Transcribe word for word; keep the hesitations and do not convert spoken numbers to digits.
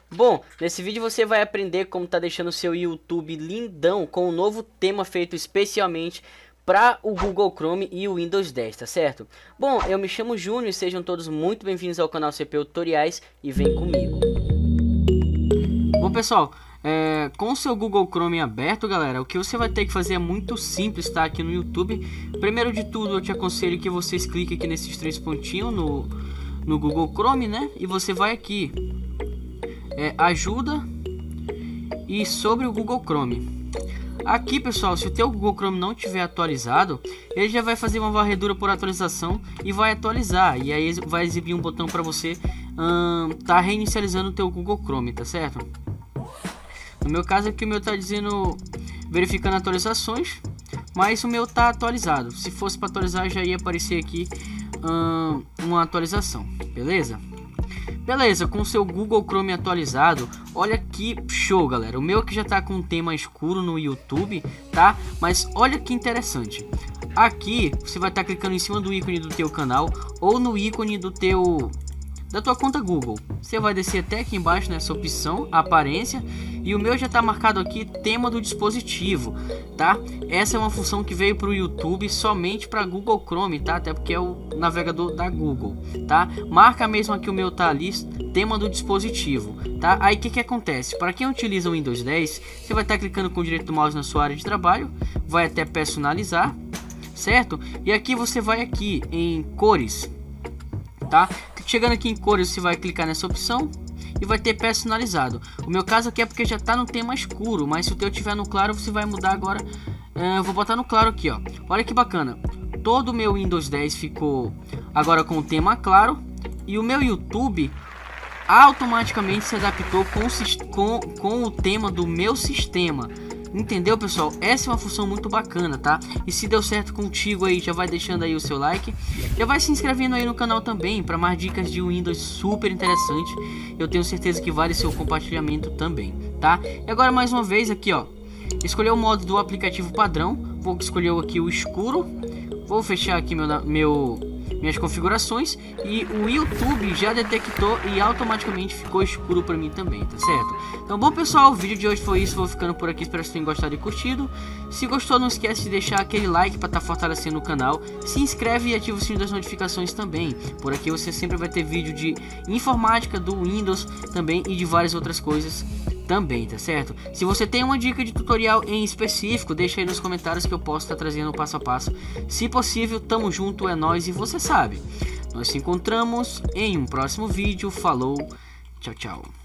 Bom, nesse vídeo você vai aprender como tá deixando o seu YouTube lindão com um novo tema feito especialmente para o Google Chrome e o Windows dez, tá certo? Bom, eu me chamo Júnior e sejam todos muito bem-vindos ao canal C P Tutoriais e vem comigo. Bom, pessoal, é, com o seu Google Chrome aberto, galera, o que você vai ter que fazer é muito simples, tá? Aqui no YouTube. Primeiro de tudo, eu te aconselho que vocês cliquem aqui nesses três pontinhos no, no Google Chrome, né? E você vai aqui, é, ajuda e sobre o Google Chrome. Aqui, pessoal, se o teu Google Chrome não tiver atualizado, ele já vai fazer uma varredura por atualização e vai atualizar. E aí vai exibir um botão para você hum, tá reinicializando o teu Google Chrome, tá certo? No meu caso aqui, o meu tá dizendo verificando atualizações, mas o meu tá atualizado. Se fosse para atualizar, já ia aparecer aqui hum, uma atualização, beleza? Beleza, com o seu Google Chrome atualizado, olha que show, galera. O meu aqui já tá com um tema escuro no YouTube, tá? Mas olha que interessante. Aqui você vai estar tá clicando em cima do ícone do teu canal ou no ícone do teu da tua conta Google. Você vai descer até aqui embaixo nessa opção, aparência, e o meu já está marcado aqui tema do dispositivo, tá? Essa é uma função que veio para o YouTube somente para Google Chrome, tá? Até porque é o navegador da Google, tá? Marca mesmo aqui, o meu tá ali, tema do dispositivo, tá? Aí o que que acontece? Para quem utiliza o Windows dez, você vai estar tá clicando com o direito do mouse na sua área de trabalho, vai até personalizar, certo? E aqui você vai aqui em cores, tá? Chegando aqui em cores, você vai clicar nessa opção e vai ter personalizado. O meu caso aqui é porque já está no tema escuro, mas se o teu tiver no claro, você vai mudar agora. Uh, eu vou botar no claro aqui, ó. Olha que bacana. Todo o meu Windows dez ficou agora com o tema claro e o meu YouTube automaticamente se adaptou com o, com, com o tema do meu sistema. Entendeu, pessoal? Essa é uma função muito bacana, tá? E se deu certo contigo aí, já vai deixando aí o seu like, já vai se inscrevendo aí no canal também para mais dicas de Windows super interessante. Eu tenho certeza que vale seu compartilhamento também, tá? E agora mais uma vez aqui, ó, escolher o modo do aplicativo padrão. Vou escolher aqui o escuro. Vou fechar aqui meu, meu minhas configurações e o YouTube já detectou e automaticamente ficou escuro para mim também, tá certo? Então, bom, pessoal, o vídeo de hoje foi isso. Vou ficando por aqui, espero que vocês tenham gostado e curtido. Se gostou, não esquece de deixar aquele like para estar tá fortalecendo o canal. Se inscreve e ativa o sininho das notificações também. Por aqui você sempre vai ter vídeo de informática, do Windows também e de várias outras coisas também, tá certo? Se você tem uma dica de tutorial em específico, deixa aí nos comentários que eu posso estar trazendo passo a passo. Se possível, tamo junto, é nóis e você sabe. Nós se encontramos em um próximo vídeo. Falou, tchau, tchau.